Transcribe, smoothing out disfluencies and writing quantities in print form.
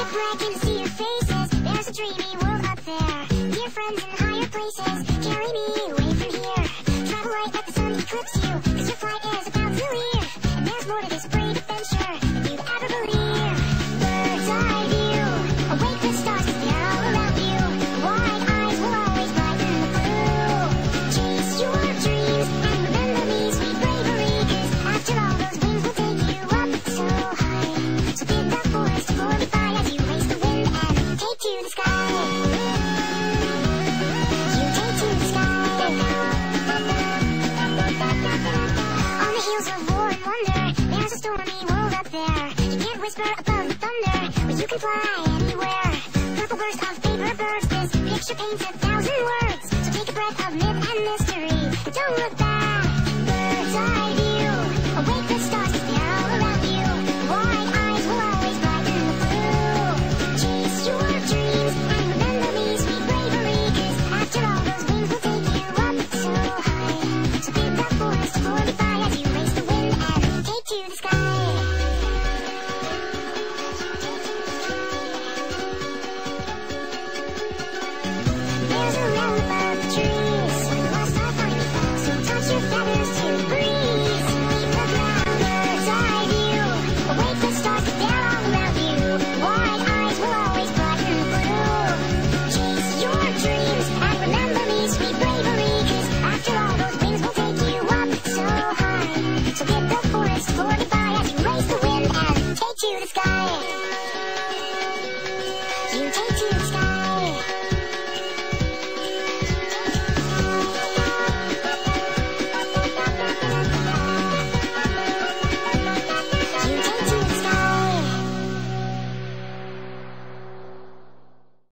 Shipwreck and see your faces. There's a dreamy world up there. Dear friends in higher places, carry me away from here. Travel light, let the sun eclipse you, 'cause your flight is about to leave. And there's more to this great adventure than you'd ever believe. Bird's eye view, awake the stars 'cause they're all around you. Wide eyes will always brighten the blue. Chase your dreams and remember me, sweet bravery, 'cause after all those wings will take you up so high. So bid the forest to glorify as you race the wind and take to the sky. You take to the sky. On the heels of war and wonder, there's a stormy world up there. You can't whisper above the thunder, but you can fly anywhere. Purple burst of favorite birds, this picture paints 1,000 words. So take a breath of myth and mystery, but don't look back. Bird's eye view, awake the stars 'cause they're all around you. Wide eyes will always brighten the blue. Chase your dreams and remember me, sweet bravery, 'cause after all those wings will take you up so high. So bid the forest to glorify as you race the wind and take to the sky. There's a realm above the trees, where the lost are finally found. So touch your feathers to the breeze, leave the ground. Bird's eye view, awake the stars 'cause they're all around you. Wide eyes will always brighten the blue. Chase your dreams and remember me, sweet bravery, 'cause after all those wings will take you up so high. So bid the forest to glorify as you race the wind and take to the sky.